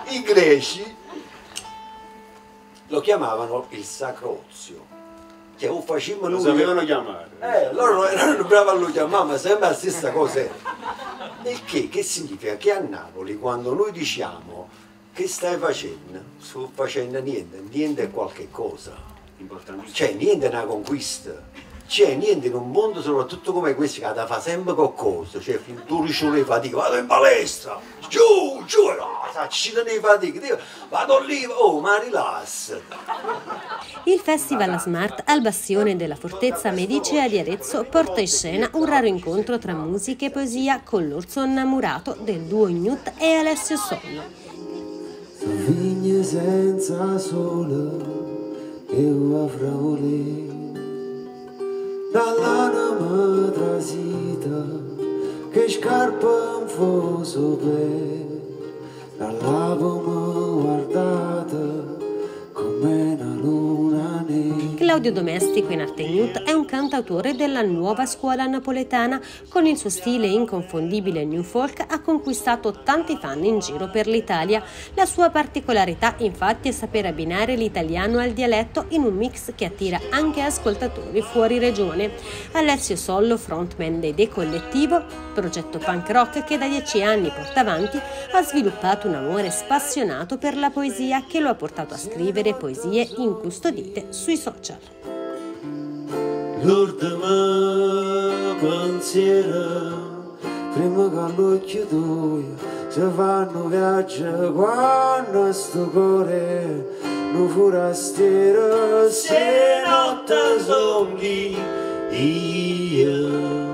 i greci lo chiamavano il Sacrozio, che o facevano lo sapevano chiamare. Loro erano bravi a lo chiamare, ma sembra la stessa cosa. Il che significa che a Napoli, quando noi diciamo che stai facendo, sto facendo niente, niente è qualche cosa. Importantissimo. Cioè niente è una conquista. C'è niente in un mondo soprattutto come questo che fa sempre qualcosa, cioè tu riuscì le fatiche, vado in palestra, giù, ci ne fatiche, vado lì, oh ma rilassa. Il Festival Smart al bastione della Fortezza Medicea di Arezzo porta in scena un raro incontro tra musica e poesia con l'orso innamorato del duo Ignut e Alessio Sollo. Vigne senza sole e una fravolè dall'anima trasita che scarpa un foso per dall'avamo guardata come una luna nera. Claudio Domestico in arte Ignut è un cantautore della nuova scuola napoletana. Con il suo stile inconfondibile new folk ha conquistato tanti fan in giro per l'Italia. La sua particolarità infatti è saper abbinare l'italiano al dialetto in un mix che attira anche ascoltatori fuori regione. Alessio Sollo, frontman dei De Collettivo, progetto punk rock che da 10 anni porta avanti, ha sviluppato un amore spassionato per la poesia che lo ha portato a scrivere poesie incustodite sui social. L'ultima pensiero prima che all'occhio tuo si fanno viaggio quando sto cuore non forastiero se notte sogni io